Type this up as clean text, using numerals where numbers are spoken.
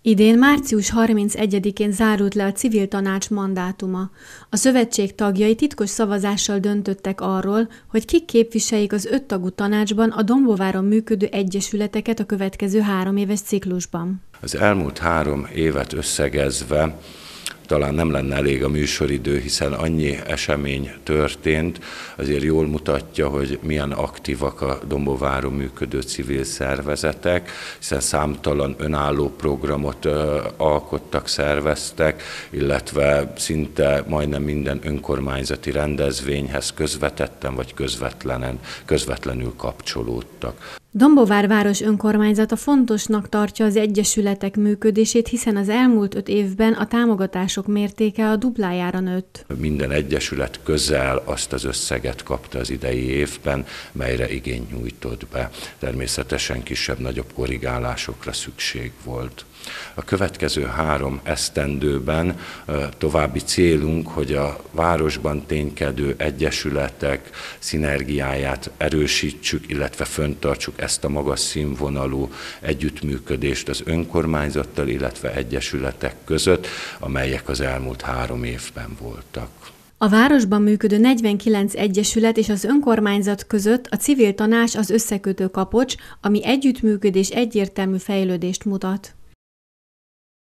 Idén március 31-én zárult le a civil tanács mandátuma. A szövetség tagjai titkos szavazással döntöttek arról, hogy kik képviseljék az 5 tagú tanácsban a Dombováron működő egyesületeket a következő 3 éves ciklusban. Az elmúlt 3 évet összegezve talán nem lenne elég a műsoridő, hiszen annyi esemény történt, azért jól mutatja, hogy milyen aktívak a Dombováron működő civil szervezetek, hiszen számtalan önálló programot alkottak, szerveztek, illetve szinte majdnem minden önkormányzati rendezvényhez közvetetten vagy közvetlenül kapcsolódtak. Dombovár város önkormányzata fontosnak tartja az egyesületek működését, hiszen az elmúlt 5 évben a támogatások mértéke a duplájára nőtt. Minden egyesület közel azt az összeget kapta az idei évben, melyre igényt nyújtott be. Természetesen kisebb-nagyobb korrigálásokra szükség volt. A következő 3 esztendőben további célunk, hogy a városban ténykedő egyesületek szinergiáját erősítsük, illetve fenntartsuk ezt a magas színvonalú együttműködést az önkormányzattal, illetve egyesületek között, amelyek az elmúlt 3 évben voltak. A városban működő 49 egyesület és az önkormányzat között a civil tanács az összekötő kapocs, ami együttműködés egyértelmű fejlődést mutat.